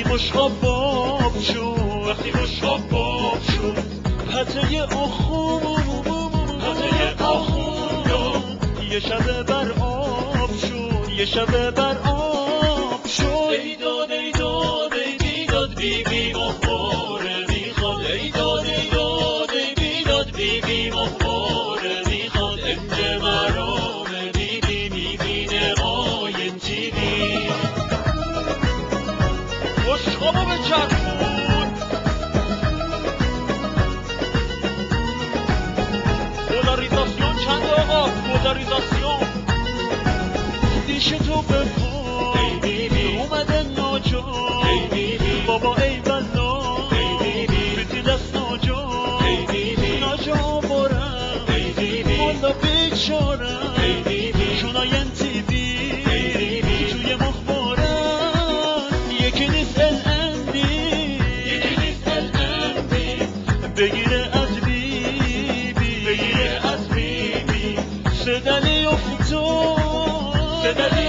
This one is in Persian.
مشقا باب شد وقتی مشقا باب شد پته آخون یه شبه بر آب شد یه شبه بر آب شد ای داد ای داد ای بیداد بی بی مخباره میخواد ای داد ای داد ای بیداد بی بی مخباره میخواد امج مرامه بی بی میبینه آین تی بی مشقامو بچرخون پولاریزاسیون چند آقا پولاریزاسیون دیش تو بپا اومده ناجا بابا ای بلا بیتی دست ناجا ناجا برم والا بیچارم شونای تی بی توی مخبارم یکی نیست بگیره از بی بی صدلی افتاد صدلی